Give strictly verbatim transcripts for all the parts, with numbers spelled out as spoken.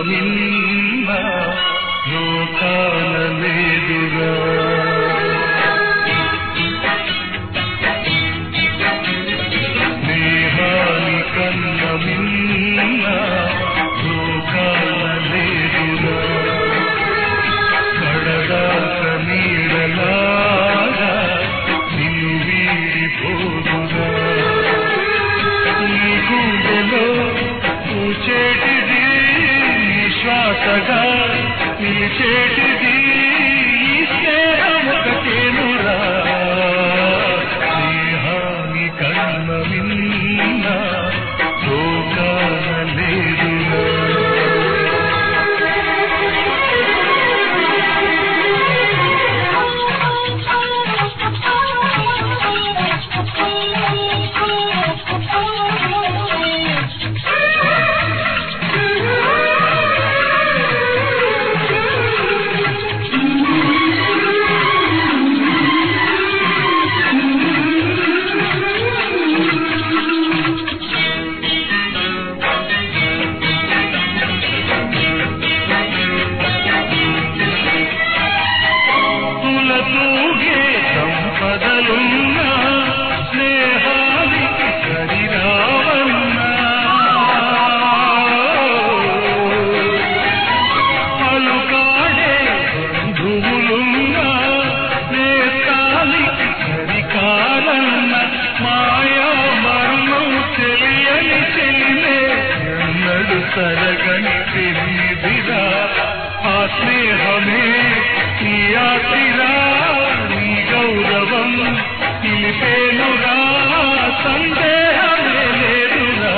మిన్న లోకాన లేదురా. స్నేహాని కన్న మిన్న లోకాన లేదురా. కడదాక నీడలాగా నిన్ను వీడిపోదురా. నీ గుండెలో పూచేటిది శ్వాసగా నిలిచేటిది స్నేహమొకటేనురా. స్నేహాని కన్న మిన్న లోకాన లేదురా. సంపదలున్నా స్నేహానికి సరిరావన్నా. పలుకాడే బంధువులున్నా నేతాలికి సరికారన్న. మాయా మర్మం తెలియని చెలినే ఎన్నడు తరగని తెలియదిరా. ఆ స్నేహమే ఈ ఆతిరా. గౌరవం నిలిపేనురా. సందేహమే లేదురా.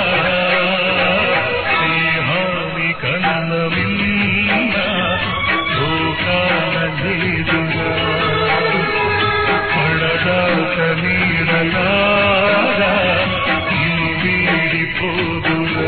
స్నేహాని కన్న మిన్న లోకాన లేదురా. పడదాక నీడలాగా నిన్ను వీడిపోదురా.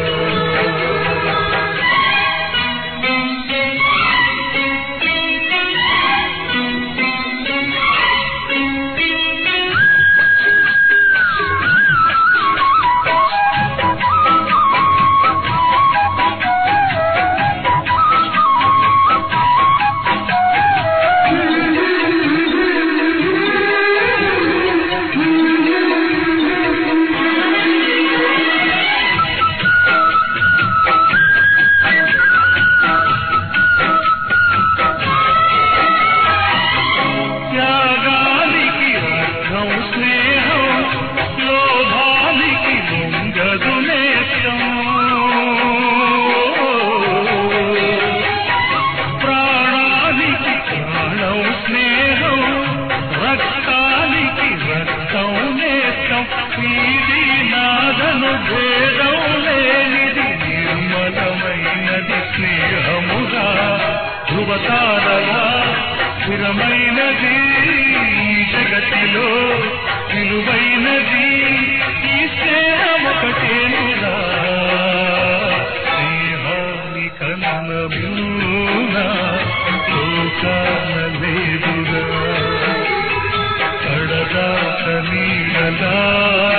భేదం లేనిది నిర్మలమైనది స్నేహముగా. ధృవతారలా స్థిరమైనది జగతిలో విలువైనది ఈ స్నేహమొకటేనురా. స్నేహాని కన్న మిన్న లోకాన లేదురా. కడదాక నీడలా